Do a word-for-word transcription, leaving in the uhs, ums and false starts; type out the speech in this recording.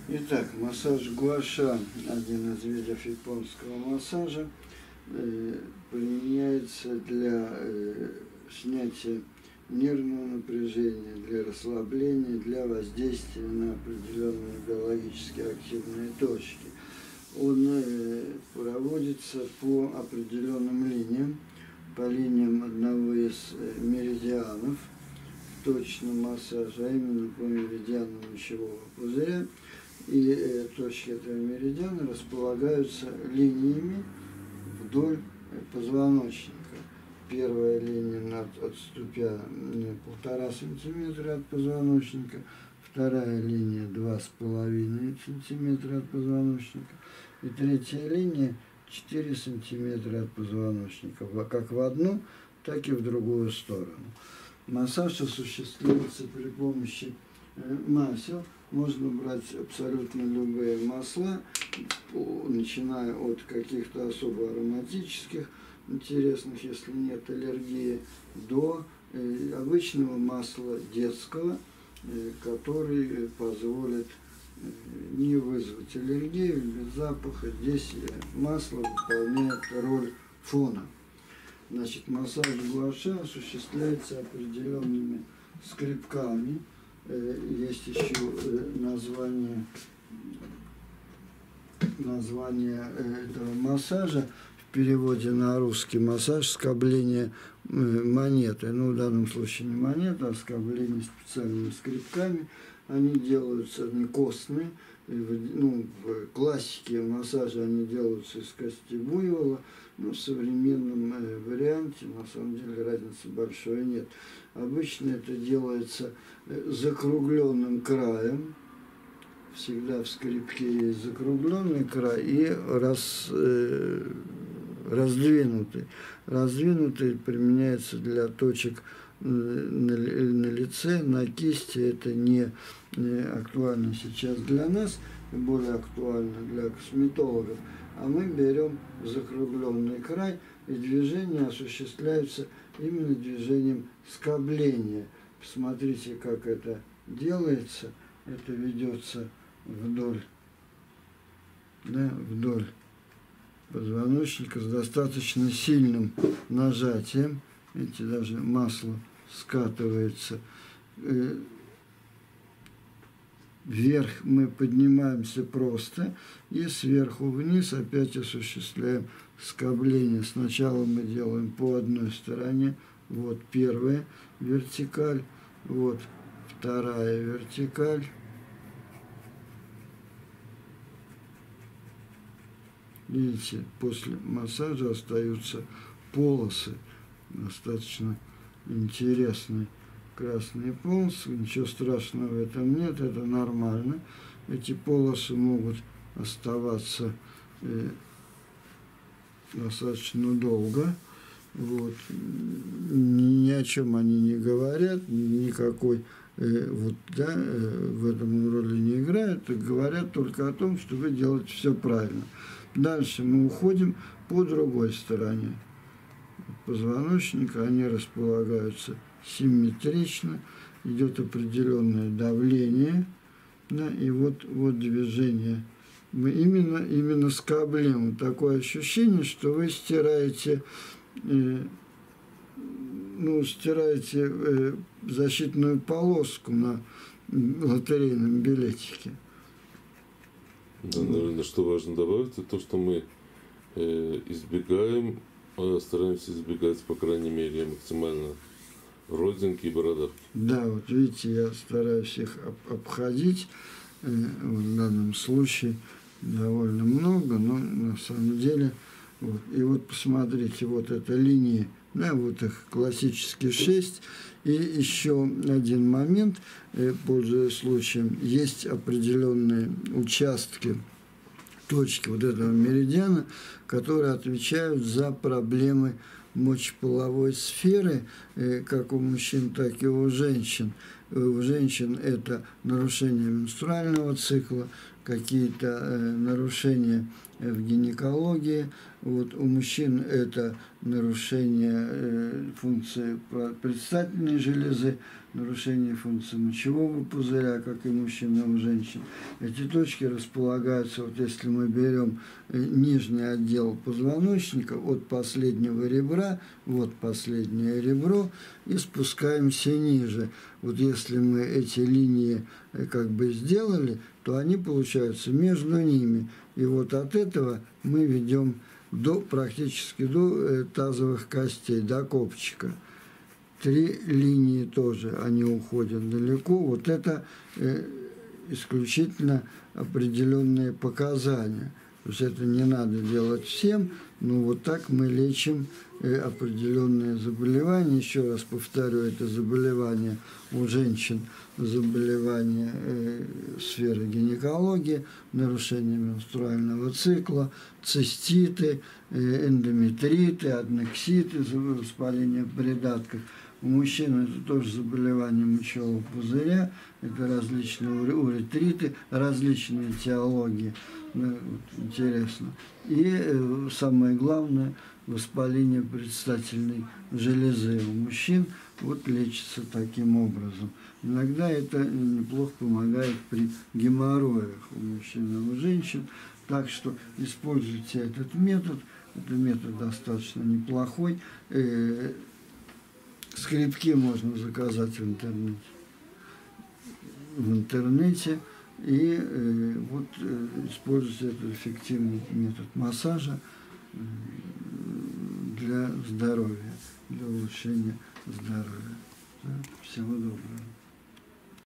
Итак, массаж гуаша, один из видов японского массажа, э, применяется для э, снятия нервного напряжения, для расслабления, для воздействия на определенные биологически активные точки. Он э, проводится по определенным линиям, по линиям одного из меридианов точного массажа, а именно по меридиану мочевого пузыря. И э, точки этого меридиана располагаются линиями вдоль позвоночника. Первая линия над, отступя полтора сантиметра от позвоночника, вторая линия два с половиной сантиметра от позвоночника и третья линия четыре сантиметра от позвоночника, как в одну, так и в другую сторону. Массаж осуществляется при помощи масел. Можно брать абсолютно любые масла, начиная от каких-то особо ароматических, интересных, если нет аллергии, до обычного масла детского, который позволит не вызвать аллергию, без запаха. Здесь масло выполняет роль фона. Значит, массаж гуаша осуществляется определенными скребками. Есть еще название, название этого массажа в переводе на русский массаж скобление монеты. Ну, в данном случае не монета, а скобление специальными скребками. Они делаются, они костные. Ну, в классике массажа они делаются из кости буйвола. Но в современном варианте, на самом деле, разницы большой нет. Обычно это делается закругленным краем. Всегда в скребке есть закругленный край и раз, э, раздвинутый. Раздвинутый применяется для точек на, на лице, на кисти. Это не, не актуально сейчас для нас, более актуально для косметологов. А мы берем закругленный край, и движение осуществляется именно движением скобления. Посмотрите, как это делается. Это ведется вдоль, да, вдоль позвоночника с достаточно сильным нажатием. Видите, даже масло скатывается. Вверх мы поднимаемся просто, и сверху вниз опять осуществляем скобление. Сначала мы делаем по одной стороне. Вот первая вертикаль, вот вторая вертикаль. Видите, после массажа остаются полосы, достаточно интересные. Красные полосы, ничего страшного в этом нет, это нормально. Эти полосы могут оставаться э, достаточно долго. Вот. Ни, ни о чем они не говорят, никакой э, вот, да, э, в этом роли не играют, говорят только о том, что вы делаете все правильно. Дальше мы уходим по другой стороне позвоночника, они располагаются симметрично, идет определенное давление, да, и вот, вот движение. Мы именно, именно скоблим. Такое ощущение, что вы стираете, э, ну, стираете э, защитную полоску на лотерейном билетике. Да, наверное, что важно добавить, это то, что мы э, избегаем, стараемся избегать, по крайней мере, максимально родинки и бородавки. Да, вот видите, я стараюсь их обходить. В данном случае довольно много, но на самом деле... Вот. И вот посмотрите, вот эта линия, да, вот их классические шесть. И еще один момент, пользуясь случаем, есть определенные участки, точки вот этого меридиана, которые отвечают за проблемы мочеполовой сферы, как у мужчин, так и у женщин. У женщин это нарушение менструального цикла, какие-то нарушения в гинекологии. Вот у мужчин это нарушение функции предстательной железы, нарушение функции мочевого пузыря, как и мужчин, и у женщин. Эти точки располагаются, вот если мы берем нижний отдел позвоночника от последнего ребра, вот последнее ребро, и спускаемся ниже. Вот если мы эти линии как бы сделали, то они получаются между ними. И вот от этого мы ведем до, практически до тазовых костей, до копчика. Три линии тоже, они уходят далеко. Вот это э, исключительно определенные показания. То есть это не надо делать всем, но вот так мы лечим э, определенные заболевания. Еще раз повторю, это заболевания у женщин, заболевания э, сферы гинекологии, нарушение менструального цикла, циститы, э, эндометриты, аднекситы, воспаление придатков. У мужчин это тоже заболевание мочевого пузыря, это различные уретриты, различные теологии, да, вот, интересно. И э, самое главное, воспаление предстательной железы у мужчин вот лечится таким образом. Иногда это неплохо помогает при геморроях у мужчин и у женщин, так что используйте этот метод, это метод достаточно неплохой. Э, Скрипки можно заказать в интернете. В интернете. И э, вот э, используйте этот эффективный метод массажа э, для здоровья, для улучшения здоровья. Да? Всего доброго.